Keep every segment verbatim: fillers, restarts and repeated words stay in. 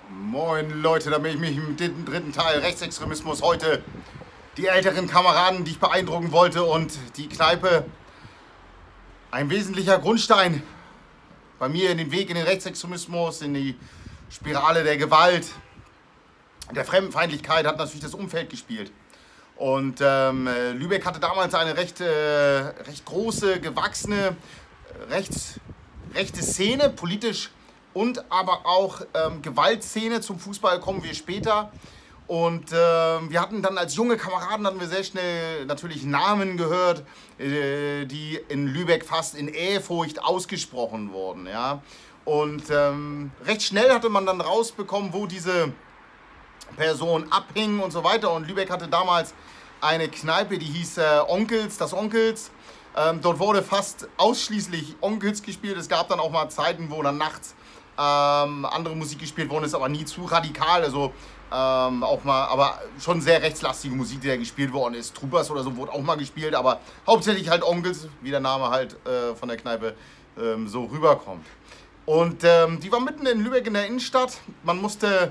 Moin Leute, da bin ich mich im dritten Teil Rechtsextremismus heute die älteren Kameraden, die ich beeindrucken wollte, und die Kneipe, ein wesentlicher Grundstein bei mir in den Weg in den Rechtsextremismus, in die Spirale der Gewalt, der Fremdenfeindlichkeit, hat natürlich das Umfeld gespielt. Und ähm, Lübeck hatte damals eine recht, äh, recht große, gewachsene, rechts, rechte Szene, politisch und aber auch ähm, Gewaltszene. Zum Fußball kommen wir später. Und äh, wir hatten dann als junge Kameraden hatten wir sehr schnell natürlich Namen gehört, äh, die in Lübeck fast in Ehrfurcht ausgesprochen wurden. Ja? Und ähm, recht schnell hatte man dann rausbekommen, wo diese Person abhing und so weiter. Und Lübeck hatte damals eine Kneipe, die hieß äh, Onkels, das Onkels. Ähm, dort wurde fast ausschließlich Onkels gespielt. Es gab dann auch mal Zeiten, wo dann nachts ähm, andere Musik gespielt worden ist, aber nie zu radikal. Also ähm, auch mal, aber schon sehr rechtslastige Musik, die da gespielt worden ist. Troopers oder so wurde auch mal gespielt, aber hauptsächlich halt Onkels, wie der Name halt äh, von der Kneipe ähm, so rüberkommt. Und ähm, die war mitten in Lübeck in der Innenstadt. Man musste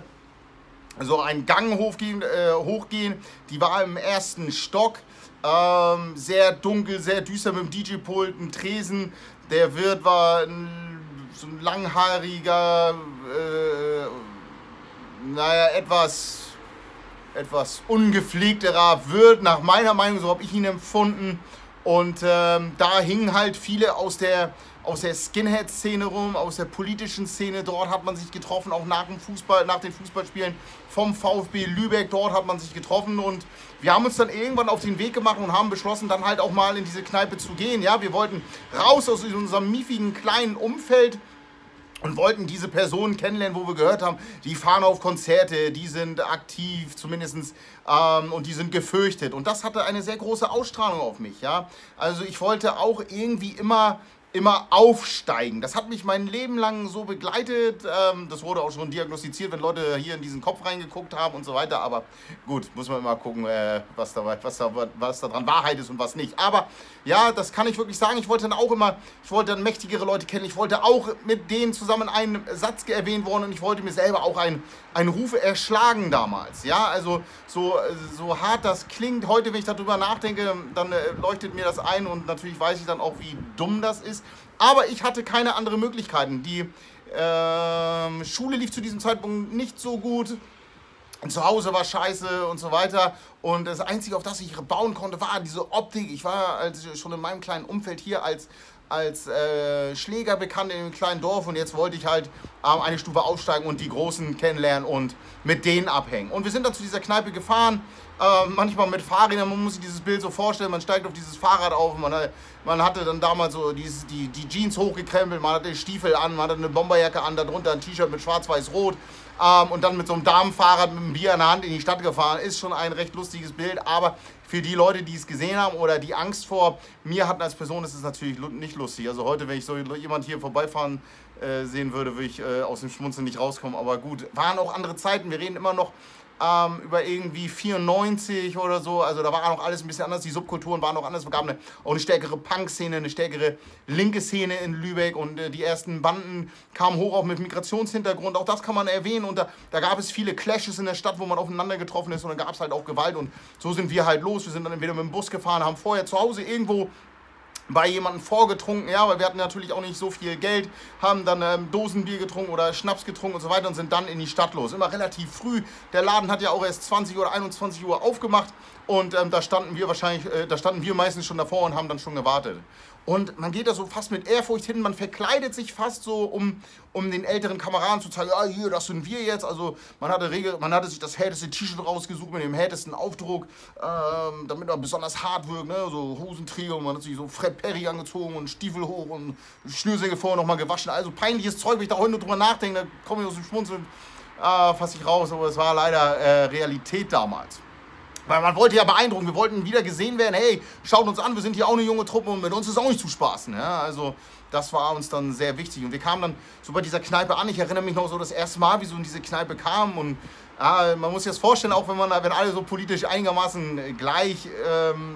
so einen Gang hochgehen, äh, hochgehen. Die war im ersten Stock. Ähm, sehr dunkel, sehr düster mit dem D J-Pult, ein Tresen. Der Wirt war ein, so ein langhaariger, äh, naja, etwas, etwas ungepflegterer Wirt, nach meiner Meinung, so habe ich ihn empfunden. Und ähm, da hingen halt viele aus der, aus der Skinhead-Szene rum, aus der politischen Szene. Dort hat man sich getroffen, auch nach dem Fußball, nach den Fußballspielen vom VfB Lübeck. Dort hat man sich getroffen und wir haben uns dann irgendwann auf den Weg gemacht und haben beschlossen, dann halt auch mal in diese Kneipe zu gehen. Ja, wir wollten raus aus unserem miefigen kleinen Umfeld und wollten diese Personen kennenlernen, wo wir gehört haben, die fahren auf Konzerte, die sind aktiv zumindest ähm, und die sind gefürchtet. Und das hatte eine sehr große Ausstrahlung auf mich. Ja? Also ich wollte auch irgendwie immer, immer aufsteigen. Das hat mich mein Leben lang so begleitet. Ähm, das wurde auch schon diagnostiziert, wenn Leute hier in diesen Kopf reingeguckt haben und so weiter. Aber gut, muss man immer gucken, äh, was, da, was, da, was da dran Wahrheit ist und was nicht. Aber ja, das kann ich wirklich sagen. Ich wollte dann auch immer, ich wollte dann mächtigere Leute kennen. Ich wollte auch mit denen zusammen einen Satz erwähnt worden und ich wollte mir selber auch einen, einen Ruf erschlagen damals. Ja, also so, so hart das klingt. Heute, wenn ich darüber nachdenke, dann äh, leuchtet mir das ein und natürlich weiß ich dann auch, wie dumm das ist. Aber ich hatte keine anderen Möglichkeiten. Die äh, Schule lief zu diesem Zeitpunkt nicht so gut. Zu Hause war scheiße und so weiter. Und das Einzige, auf das ich bauen konnte, war diese Optik. Ich war also schon in meinem kleinen Umfeld hier als, als äh, Schläger bekannt in einem kleinen Dorf. Und jetzt wollte ich halt äh, eine Stufe aufsteigen und die Großen kennenlernen und mit denen abhängen. Und wir sind dann zu dieser Kneipe gefahren. Äh, manchmal mit Fahrrädern, man muss sich dieses Bild so vorstellen, man steigt auf dieses Fahrrad auf, man, man hatte dann damals so dieses, die, die Jeans hochgekrempelt, man hatte Stiefel an, man hatte eine Bomberjacke an, darunter ein T-Shirt mit schwarz-weiß-rot ähm, und dann mit so einem Damenfahrrad mit einem Bier in der Hand in die Stadt gefahren. Ist schon ein recht lustiges Bild, aber für die Leute, die es gesehen haben oder die Angst vor mir hatten als Person, ist es natürlich nicht lustig. Also heute, wenn ich so jemand hier vorbeifahren äh, sehen würde, würde ich äh, aus dem Schmunzeln nicht rauskommen, aber gut, waren auch andere Zeiten, wir reden immer noch Ähm, über irgendwie vierundneunzig oder so, also da war auch alles ein bisschen anders, die Subkulturen waren auch anders, es gab eine, auch eine stärkere Punk-Szene, eine stärkere linke Szene in Lübeck und äh, die ersten Banden kamen hoch auch mit Migrationshintergrund, auch das kann man erwähnen und da, da gab es viele Clashes in der Stadt, wo man aufeinander getroffen ist und dann gab es halt auch Gewalt und so sind wir halt los, wir sind dann entweder mit dem Bus gefahren, haben vorher zu Hause irgendwo bei jemandem vorgetrunken, ja, weil wir hatten natürlich auch nicht so viel Geld, haben dann ähm, Dosenbier getrunken oder Schnaps getrunken und so weiter und sind dann in die Stadt los. Immer relativ früh. Der Laden hat ja auch erst zwanzig oder einundzwanzig Uhr aufgemacht und ähm, da standen wir wahrscheinlich, äh, da standen wir meistens schon davor und haben dann schon gewartet. Und man geht da so fast mit Ehrfurcht hin, man verkleidet sich fast so, um, um den älteren Kameraden zu zeigen, ja, hier, das sind wir jetzt. Also man hatte, Regel, man hatte sich das härteste T-Shirt rausgesucht mit dem härtesten Aufdruck, ähm, damit er besonders hart wirkt, ne? So Hosenträger und man hat sich so Fred Perry angezogen und Stiefel hoch und Schnürsenkel vorher nochmal gewaschen. Also peinliches Zeug, wenn ich da heute nur drüber nachdenke, da komme ich aus dem Schmunzeln äh, fast nicht raus, aber es war leider äh, Realität damals. Weil man wollte ja beeindrucken, wir wollten wieder gesehen werden, hey, schaut uns an, wir sind hier auch eine junge Truppe und mit uns ist auch nicht zu spaßen. Ja? Also das war uns dann sehr wichtig. Und wir kamen dann so bei dieser Kneipe an, ich erinnere mich noch so das erste Mal, wie so in diese Kneipe kam. Und ja, man muss sich das vorstellen, auch wenn, man, wenn alle so politisch einigermaßen gleich ähm,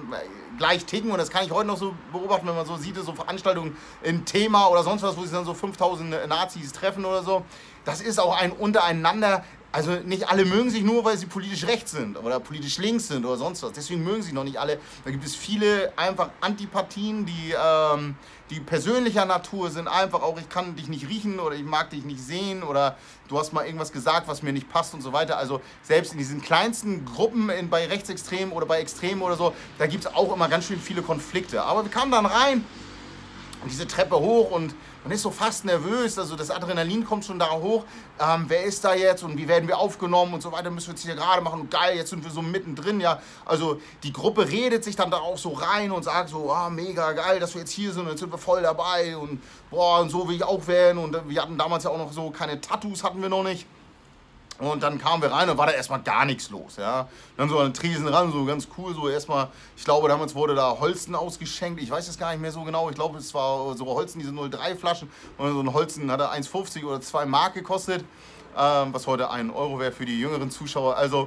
gleich ticken und das kann ich heute noch so beobachten, wenn man so sieht, so Veranstaltungen in Thema oder sonst was, wo sich dann so fünftausend Nazis treffen oder so. Das ist auch ein Untereinander. Also nicht alle mögen sich nur, weil sie politisch rechts sind oder politisch links sind oder sonst was. Deswegen mögen sich noch nicht alle. Da gibt es viele einfach Antipathien, die, ähm, die persönlicher Natur sind. Einfach auch, ich kann dich nicht riechen oder ich mag dich nicht sehen oder du hast mal irgendwas gesagt, was mir nicht passt und so weiter. Also selbst in diesen kleinsten Gruppen in, bei Rechtsextremen oder bei Extremen oder so, da gibt es auch immer ganz schön viele Konflikte. Aber wir kamen dann rein und diese Treppe hoch und man ist so fast nervös, also das Adrenalin kommt schon da hoch. Ähm, wer ist da jetzt und wie werden wir aufgenommen und so weiter, müssen wir jetzt hier gerade machen und geil, jetzt sind wir so mittendrin, ja. Also die Gruppe redet sich dann da auch so rein und sagt so, ah, mega geil, dass wir jetzt hier sind und jetzt sind wir voll dabei und boah, und so will ich auch werden und wir hatten damals ja auch noch so, keine Tattoos hatten wir noch nicht. Und dann kamen wir rein und war da erstmal gar nichts los, ja. Dann so an den Tresen ran, so ganz cool, so erstmal, ich glaube, damals wurde da Holsten ausgeschenkt, ich weiß es gar nicht mehr so genau, ich glaube, es war so Holsten, diese null drei Flaschen, und so ein Holsten hat eins fünfzig oder zwei Mark gekostet, ähm, was heute ein Euro wäre für die jüngeren Zuschauer, also,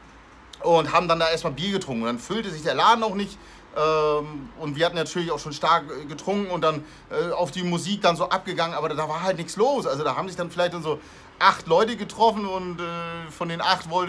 und haben dann da erstmal Bier getrunken und dann füllte sich der Laden auch nicht. Ähm, und wir hatten natürlich auch schon stark getrunken und dann äh, auf die Musik dann so abgegangen, aber da war halt nichts los. Also da haben sich dann vielleicht dann so acht Leute getroffen und äh, von den acht wollte,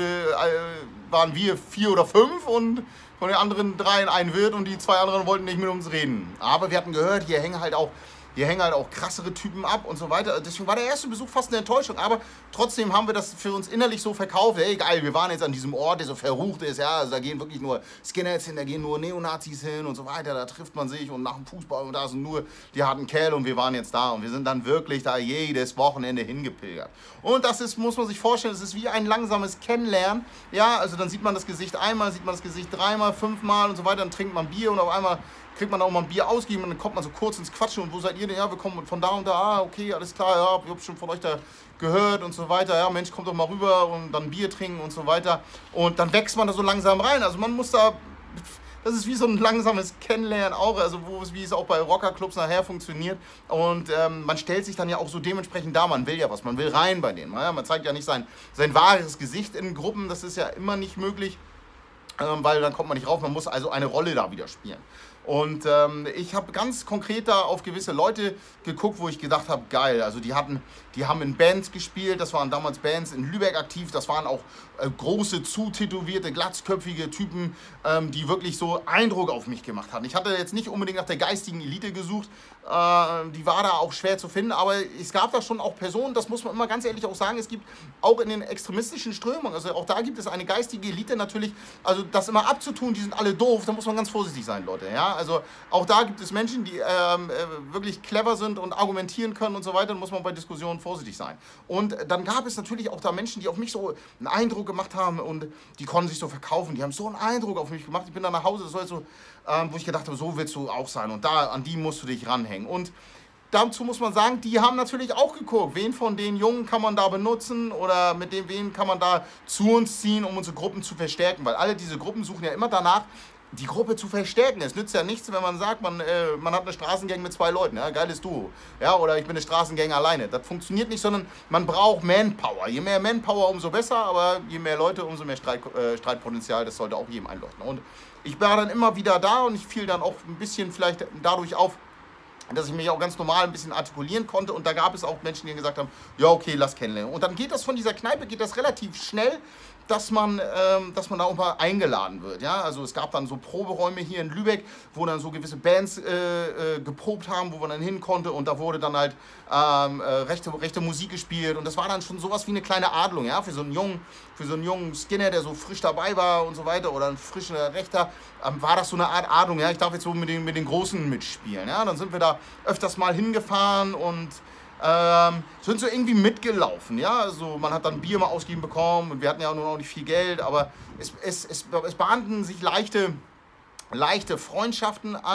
äh, waren wir vier oder fünf und von den anderen dreien ein Wirt und die zwei anderen wollten nicht mit uns reden. Aber wir hatten gehört, hier hängen halt auch Hier hängen halt auch krassere Typen ab und so weiter. Deswegen war der erste Besuch fast eine Enttäuschung. Aber trotzdem haben wir das für uns innerlich so verkauft. Hey, geil, wir waren jetzt an diesem Ort, der so verrucht ist. Ja, also da gehen wirklich nur Skinheads hin, da gehen nur Neonazis hin und so weiter. Da trifft man sich und nach dem Fußball und da sind nur die harten Kerle und wir waren jetzt da. Und wir sind dann wirklich da jedes Wochenende hingepilgert. Und das ist, muss man sich vorstellen, das ist wie ein langsames Kennenlernen. Ja, also dann sieht man das Gesicht einmal, sieht man das Gesicht dreimal, fünfmal und so weiter. Dann trinkt man Bier und auf einmal kriegt man auch mal ein Bier ausgegeben und dann kommt man so kurz ins Quatschen und wo seid ihr denn? Ja, wir kommen von da und da, ah, okay, alles klar, ja, ich hab schon von euch da gehört und so weiter, ja, Mensch, kommt doch mal rüber und dann Bier trinken und so weiter und dann wächst man da so langsam rein, also man muss da, das ist wie so ein langsames Kennenlernen auch, also wo es, wie es auch bei Rockerclubs nachher funktioniert und ähm, man stellt sich dann ja auch so dementsprechend dar, man will ja was, man will rein bei denen, ja? Man zeigt ja nicht sein, sein wahres Gesicht in Gruppen, das ist ja immer nicht möglich, ähm, weil dann kommt man nicht rauf, man muss also eine Rolle da wieder spielen. Und ähm, ich habe ganz konkret da auf gewisse Leute geguckt, wo ich gedacht habe, geil, also die hatten, die haben in Bands gespielt, das waren damals Bands in Lübeck aktiv, das waren auch äh, große, zutätowierte, glatzköpfige Typen, ähm, die wirklich so Eindruck auf mich gemacht hatten. Ich hatte jetzt nicht unbedingt nach der geistigen Elite gesucht, äh, die war da auch schwer zu finden, aber es gab da schon auch Personen, das muss man immer ganz ehrlich auch sagen, es gibt auch in den extremistischen Strömungen, also auch da gibt es eine geistige Elite natürlich, also das immer abzutun, die sind alle doof, da muss man ganz vorsichtig sein, Leute, ja. Also auch da gibt es Menschen, die ähm, äh, wirklich clever sind und argumentieren können und so weiter. Dann muss man bei Diskussionen vorsichtig sein. Und dann gab es natürlich auch da Menschen, die auf mich so einen Eindruck gemacht haben und die konnten sich so verkaufen. Die haben so einen Eindruck auf mich gemacht. Ich bin dann nach Hause, das war jetzt so, ähm, wo ich gedacht habe, so willst du auch sein. Und da, an die musst du dich ranhängen. Und dazu muss man sagen, die haben natürlich auch geguckt, wen von den Jungen kann man da benutzen oder mit dem wen kann man da zu uns ziehen, um unsere Gruppen zu verstärken. Weil alle diese Gruppen suchen ja immer danach, die Gruppe zu verstärken. Es nützt ja nichts, wenn man sagt, man, äh, man hat eine Straßengang mit zwei Leuten, ja, geiles Duo, ja, oder ich bin eine Straßengang alleine. Das funktioniert nicht, sondern man braucht Manpower. Je mehr Manpower, umso besser, aber je mehr Leute, umso mehr Streit, äh, Streitpotenzial, das sollte auch jedem einleuchten. Und ich war dann immer wieder da und ich fiel dann auch ein bisschen vielleicht dadurch auf, dass ich mich auch ganz normal ein bisschen artikulieren konnte und da gab es auch Menschen, die gesagt haben, ja okay, lass kennenlernen. Und dann geht das von dieser Kneipe, geht das relativ schnell, dass man, ähm, dass man da auch mal eingeladen wird. Ja? Also es gab dann so Proberäume hier in Lübeck, wo dann so gewisse Bands äh, äh, geprobt haben, wo man dann hin konnte und da wurde dann halt ähm, äh, rechte, rechte Musik gespielt und das war dann schon sowas wie eine kleine Adelung, ja? für, so einen jungen, für so einen jungen Skinner, der so frisch dabei war und so weiter oder ein frischer Rechter, ähm, war das so eine Art Adelung, ja? Ich darf jetzt so mit den, mit den Großen mitspielen. Ja? Dann sind wir da öfters mal hingefahren und Ähm, sind so irgendwie mitgelaufen, ja, also man hat dann Bier mal ausgegeben bekommen und wir hatten ja nun auch nicht viel Geld, aber es, es, es, es bahnten sich leichte, leichte Freundschaften an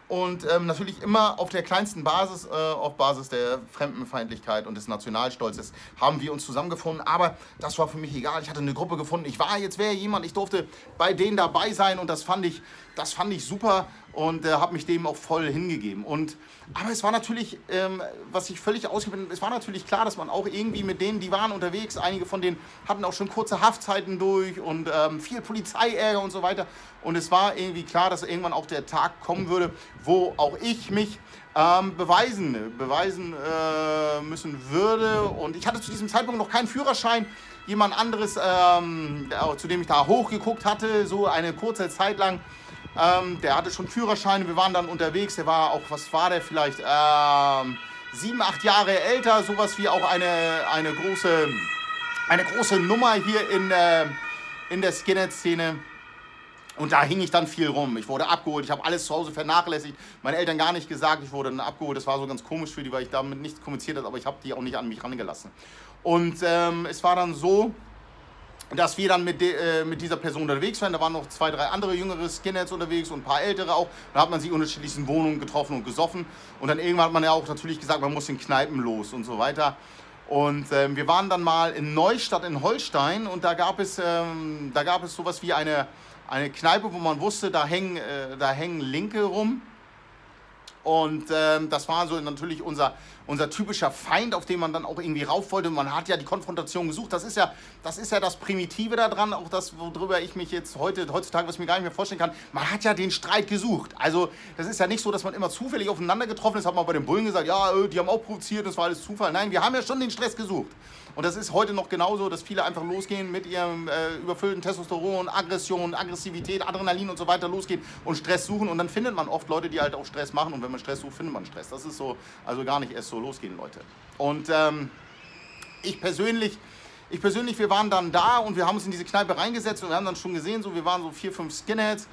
Und ähm, natürlich immer auf der kleinsten Basis, äh, auf Basis der Fremdenfeindlichkeit und des Nationalstolzes haben wir uns zusammengefunden. Aber das war für mich egal. Ich hatte eine Gruppe gefunden. Ich war jetzt wäre jemand, ich durfte bei denen dabei sein und das fand ich, das fand ich super und äh, habe mich dem auch voll hingegeben. Und, aber es war natürlich, ähm, was ich völlig ausgebildet, es war natürlich klar, dass man auch irgendwie mit denen, die waren unterwegs, einige von denen hatten auch schon kurze Haftzeiten durch und ähm, viel Polizeiärger und so weiter. Und es war irgendwie klar, dass irgendwann auch der Tag kommen würde, wo auch ich mich ähm, beweisen, beweisen äh, müssen würde. Und ich hatte zu diesem Zeitpunkt noch keinen Führerschein. Jemand anderes, ähm, zu dem ich da hochgeguckt hatte, so eine kurze Zeit lang, ähm, der hatte schon Führerschein. Wir waren dann unterwegs. Der war auch, was war der vielleicht, ähm, sieben, acht Jahre älter. Sowas wie auch eine, eine, große, eine große Nummer hier in, äh, in der Skinhead-Szene. Und da hing ich dann viel rum. Ich wurde abgeholt, ich habe alles zu Hause vernachlässigt, meine Eltern gar nicht gesagt, ich wurde dann abgeholt. Das war so ganz komisch für die, weil ich damit nichts kommuniziert habe, aber ich habe die auch nicht an mich rangelassen. Und ähm, es war dann so, dass wir dann mit, de, äh, mit dieser Person unterwegs waren. Da waren noch zwei, drei andere jüngere Skinheads unterwegs und ein paar ältere auch. Da hat man sie in unterschiedlichen Wohnungen getroffen und gesoffen. Und dann irgendwann hat man ja auch natürlich gesagt, man muss in Kneipen los und so weiter. Und ähm, wir waren dann mal in Neustadt in Holstein und da gab es, ähm, da gab es sowas wie eine, eine Kneipe, wo man wusste, da hängen, äh, da hängen Linke rum. Und ähm, das war so natürlich unser, unser typischer Feind, auf den man dann auch irgendwie rauf wollte. Man hat ja die Konfrontation gesucht. Das ist ja das, ist ja das Primitive daran, auch das, worüber ich mich jetzt heute, heutzutage, was ich mir gar nicht mehr vorstellen kann. Man hat ja den Streit gesucht. Also das ist ja nicht so, dass man immer zufällig aufeinander getroffen ist. Hat man bei den Bullen gesagt, ja, die haben auch provoziert, das war alles Zufall. Nein, wir haben ja schon den Stress gesucht. Und das ist heute noch genauso, dass viele einfach losgehen mit ihrem äh, überfüllten Testosteron, Aggression, Aggressivität, Adrenalin und so weiter losgehen und Stress suchen. Und dann findet man oft Leute, die halt auch Stress machen. Und wenn man Stress sucht, findet man Stress. Das ist so, also gar nicht erst so losgehen, Leute. Und ähm, ich persönlich, ich persönlich, wir waren dann da und wir haben uns in diese Kneipe reingesetzt und wir haben dann schon gesehen, so wir waren so vier, fünf Skinheads.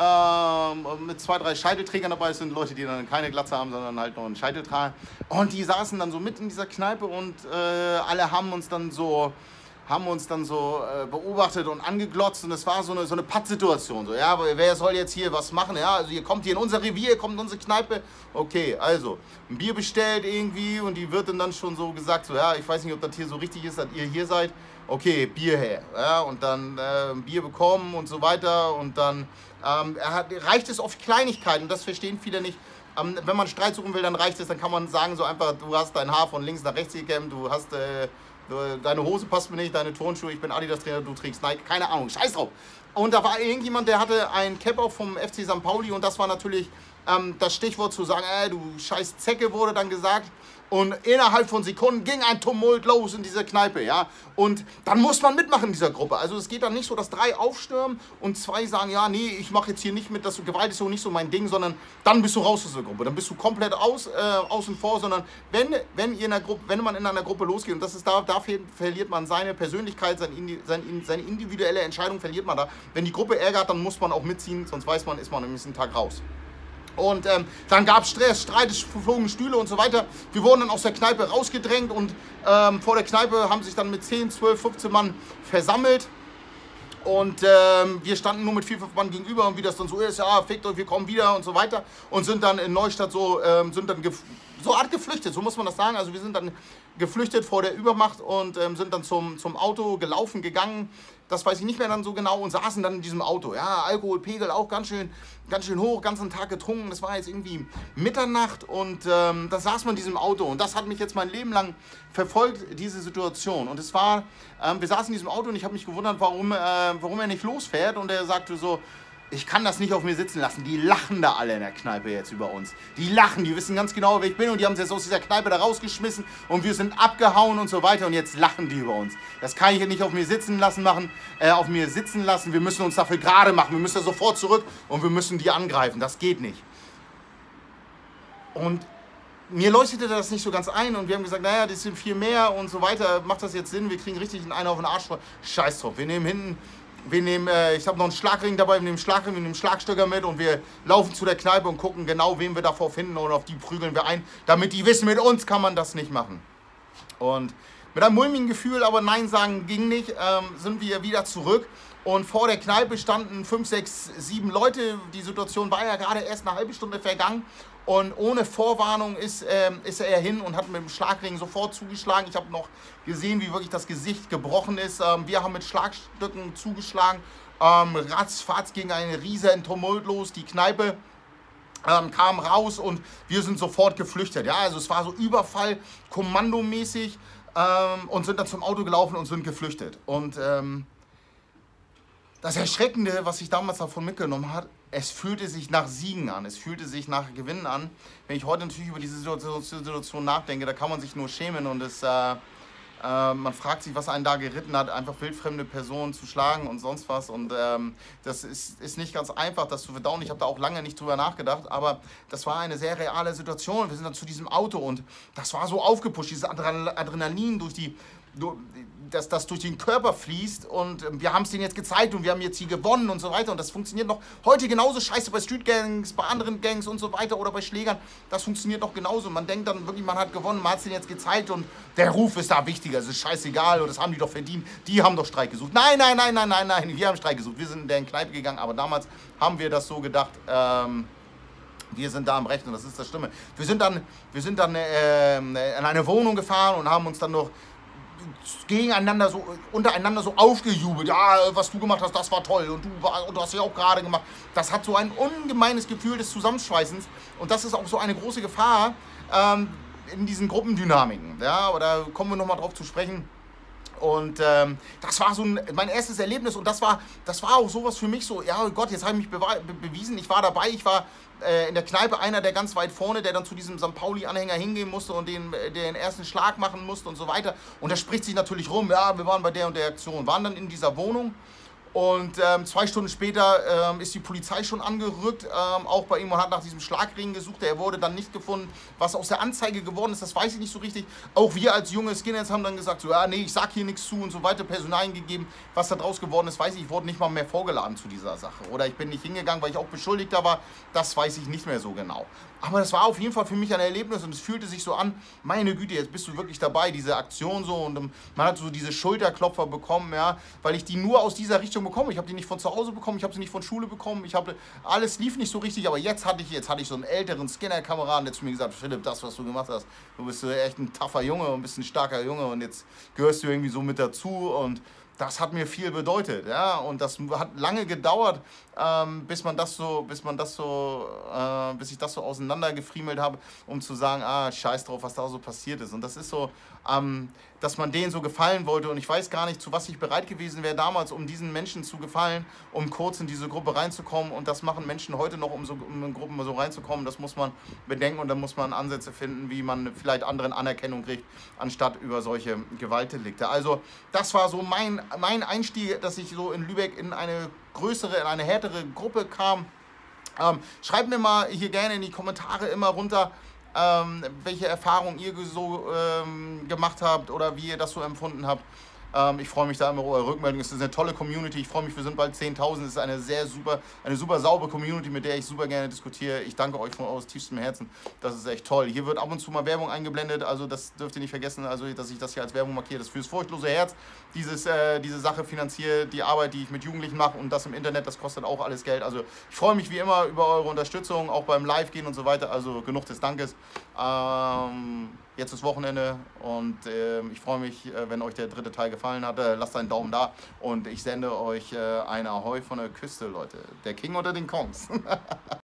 Ähm, mit zwei, drei Scheitelträgern dabei. Das sind Leute, die dann keine Glatze haben, sondern halt noch einen Scheitel tragen. Und die saßen dann so mit in dieser Kneipe und äh, alle haben uns dann so, haben uns dann so äh, beobachtet und angeglotzt. Und es war so eine, so eine Pattsituation. So, ja, wer soll jetzt hier was machen? Ja, also ihr kommt hier in unser Revier, ihr kommt in unsere Kneipe. Okay, also ein Bier bestellt irgendwie und die wird dann schon so gesagt, so ja, ich weiß nicht, ob das hier so richtig ist, dass ihr hier seid. Okay, Bier her. Ja, und dann äh, ein Bier bekommen und so weiter. Und dann ähm, hat, reicht es oft Kleinigkeiten, das verstehen viele nicht. Ähm, wenn man Streit suchen will, dann reicht es, dann kann man sagen, so einfach, du hast dein Haar von links nach rechts gekämmt, du hast, äh, du, deine Hose passt mir nicht, deine Turnschuhe, ich bin Adidas-Trainer, du trägst Nike, keine Ahnung, scheiß drauf. Und da war irgendjemand, der hatte ein Cap auch vom F C Sankt Pauli und das war natürlich ähm, das Stichwort zu sagen, äh, du scheiß Zecke wurde dann gesagt. Und innerhalb von Sekunden ging ein Tumult los in dieser Kneipe, ja. Und dann muss man mitmachen in dieser Gruppe. Also es geht dann nicht so, dass drei aufstürmen und zwei sagen, ja, nee, ich mache jetzt hier nicht mit, das Gewalt ist so nicht so mein Ding, sondern dann bist du raus aus der Gruppe. Dann bist du komplett aus, äh, außen vor, sondern wenn, wenn, ihr in der Gruppe, wenn man in einer Gruppe losgeht, und das ist da, da verliert man seine Persönlichkeit, seine, seine individuelle Entscheidung verliert man da. Wenn die Gruppe ärgert, dann muss man auch mitziehen, sonst weiß man, ist man am nächsten Tag raus. Und ähm, dann gab es Stress, Streit, es flogen Stühle und so weiter. Wir wurden dann aus der Kneipe rausgedrängt und ähm, vor der Kneipe haben sich dann mit zehn, zwölf, fünfzehn Mann versammelt. Und ähm, wir standen nur mit vier, fünf Mann gegenüber und wie das dann so ist, ja, fickt euch, wir kommen wieder und so weiter. Und sind dann in Neustadt so, ähm, sind dann so Art geflüchtet, so muss man das sagen. Also wir sind dann geflüchtet vor der Übermacht und ähm, sind dann zum, zum Auto gelaufen, gegangen. Das weiß ich nicht mehr dann so genau und saßen dann in diesem Auto. Ja, Alkoholpegel auch ganz schön, ganz schön hoch, ganzen Tag getrunken. Das war jetzt irgendwie Mitternacht und ähm, da saß man in diesem Auto. Und das hat mich jetzt mein Leben lang verfolgt, diese Situation. Und es war, ähm, wir saßen in diesem Auto und ich habe mich gewundert, warum, äh, warum er nicht losfährt. Und er sagte so, ich kann das nicht auf mir sitzen lassen. Die lachen da alle in der Kneipe jetzt über uns. Die lachen, die wissen ganz genau, wer ich bin und die haben uns jetzt aus dieser Kneipe da rausgeschmissen und wir sind abgehauen und so weiter und jetzt lachen die über uns. Das kann ich nicht auf mir sitzen lassen machen, äh, auf mir sitzen lassen. Wir müssen uns dafür gerade machen. Wir müssen da sofort zurück und wir müssen die angreifen. Das geht nicht. Und mir leuchtete das nicht so ganz ein und wir haben gesagt, naja, das sind viel mehr und so weiter. Macht das jetzt Sinn? Wir kriegen richtig einen auf den Arsch. Scheiß drauf. Wir nehmen hinten Wir nehmen, äh, ich habe noch einen Schlagring dabei, wir nehmen Schlagring, wir nehmen Schlagstöcker mit und wir laufen zu der Kneipe und gucken genau, wen wir davor finden und auf die prügeln wir ein, damit die wissen, mit uns kann man das nicht machen. Und mit einem mulmigen Gefühl, aber Nein sagen ging nicht, ähm, sind wir wieder zurück. Und vor der Kneipe standen fünf, sechs, sieben Leute. Die Situation war ja gerade erst eine halbe Stunde vergangen. Und ohne Vorwarnung ist, ähm, ist er hin und hat mit dem Schlagring sofort zugeschlagen. Ich habe noch gesehen, wie wirklich das Gesicht gebrochen ist. Ähm, wir haben mit Schlagstücken zugeschlagen. Ähm, ratzfatz ging ein riesen Tumult los. Die Kneipe ähm, kam raus und wir sind sofort geflüchtet. Ja, also es war so Überfall, kommandomäßig, ähm, und sind dann zum Auto gelaufen und sind geflüchtet. Und ähm, das Erschreckende, was ich damals davon mitgenommen habe, es fühlte sich nach Siegen an, es fühlte sich nach Gewinnen an. Wenn ich heute natürlich über diese Situation nachdenke, da kann man sich nur schämen und es, äh, äh, man fragt sich, was einen da geritten hat, einfach wildfremde Personen zu schlagen und sonst was. Und ähm, das ist, ist nicht ganz einfach, das zu verdauen. Ich habe da auch lange nicht drüber nachgedacht, aber das war eine sehr reale Situation. Wir sind dann zu diesem Auto und das war so aufgepusht, dieses Adrenalin durch die... Dass das durch den Körper fließt und wir haben es denen jetzt gezeigt und wir haben jetzt hier gewonnen und so weiter und das funktioniert noch heute genauso scheiße bei Street Gangs, bei anderen Gangs und so weiter oder bei Schlägern, das funktioniert noch genauso. Man denkt dann wirklich, man hat gewonnen, man hat es denen jetzt gezeigt und der Ruf ist da wichtiger, es ist scheißegal und das haben die doch verdient, die haben doch Streik gesucht. Nein, nein, nein, nein, nein, nein, wir haben Streik gesucht, wir sind in der Kneipe gegangen, aber damals haben wir das so gedacht, ähm, wir sind da am Recht und das ist das Schlimme. Wir sind dann, wir sind dann äh, in eine Wohnung gefahren und haben uns dann noch gegeneinander so, untereinander so aufgejubelt. Ja, was du gemacht hast, das war toll und du, und du hast ja auch gerade gemacht. Das hat so ein ungemeines Gefühl des Zusammenschweißens und das ist auch so eine große Gefahr ähm, in diesen Gruppendynamiken. Ja, aber da kommen wir nochmal drauf zu sprechen. Und ähm, das war so ein, mein erstes Erlebnis und das war, das war auch sowas für mich so, ja oh Gott, jetzt habe ich mich be bewiesen, ich war dabei, ich war äh, in der Kneipe einer, der ganz weit vorne, der dann zu diesem Sankt Pauli-Anhänger hingehen musste und den, den ersten Schlag machen musste und so weiter. Und das spricht sich natürlich rum, ja, wir waren bei der und der Aktion, waren dann in dieser Wohnung. Und ähm, zwei Stunden später ähm, ist die Polizei schon angerückt, ähm, auch bei ihm und hat nach diesem Schlagring gesucht. Er wurde dann nicht gefunden. Was aus der Anzeige geworden ist, das weiß ich nicht so richtig. Auch wir als junge Skinheads haben dann gesagt, so, ja, nee, ich sag hier nichts zu und so weiter, Personalien gegeben. Was da draus geworden ist, weiß ich, ich wurde nicht mal mehr vorgeladen zu dieser Sache. Oder ich bin nicht hingegangen, weil ich auch Beschuldigter war. Das weiß ich nicht mehr so genau. Aber das war auf jeden Fall für mich ein Erlebnis und es fühlte sich so an, meine Güte, jetzt bist du wirklich dabei, diese Aktion so. Und um, man hat so diese Schulterklopfer bekommen, ja, weil ich die nur aus dieser Richtung bekommen. Ich habe die nicht von zu Hause bekommen, ich habe sie nicht von Schule bekommen. Ich habe, alles lief nicht so richtig, aber jetzt hatte ich, jetzt hatte ich so einen älteren Skinner-Kameraden, der zu mir gesagt hat, Philipp, das, was du gemacht hast, du bist echt ein tougher Junge und bist ein starker Junge und jetzt gehörst du irgendwie so mit dazu und das hat mir viel bedeutet, ja, und das hat lange gedauert, ähm, bis man das so, bis man das so, äh, bis ich das so auseinandergefriemelt habe, um zu sagen, ah, scheiß drauf, was da so passiert ist. Und das ist so, ähm, dass man denen so gefallen wollte und ich weiß gar nicht, zu was ich bereit gewesen wäre damals, um diesen Menschen zu gefallen, um kurz in diese Gruppe reinzukommen und das machen Menschen heute noch, um, so, um in Gruppen so reinzukommen, das muss man bedenken und dann muss man Ansätze finden, wie man vielleicht anderen Anerkennung kriegt, anstatt über solche Gewaltdelikte. Also das war so mein, mein Einstieg, dass ich so in Lübeck in eine größere, in eine härtere Gruppe kam. Ähm, schreibt mir mal hier gerne in die Kommentare immer runter, ähm, welche Erfahrungen ihr so ähm, gemacht habt oder wie ihr das so empfunden habt. Ähm, ich freue mich da immer über eure Rückmeldung. Es ist eine tolle Community. Ich freue mich, wir sind bald zehntausend. Es ist eine sehr super, eine super saubere Community, mit der ich super gerne diskutiere. Ich danke euch von aus tiefstem Herzen. Das ist echt toll. Hier wird ab und zu mal Werbung eingeblendet, also das dürft ihr nicht vergessen, also dass ich das hier als Werbung markiere. Das ist fürs furchtlose Herz. Dieses, äh, diese Sache finanziert die Arbeit, die ich mit Jugendlichen mache und das im Internet, das kostet auch alles Geld. Also ich freue mich wie immer über eure Unterstützung, auch beim Live-Gehen und so weiter. Also genug des Dankes. Ähm, jetzt ist Wochenende und äh, ich freue mich, äh, wenn euch der dritte Teil gefallen hat. Äh, lasst einen Daumen da und ich sende euch äh, ein Ahoi von der Küste, Leute. Der King unter den Kongs.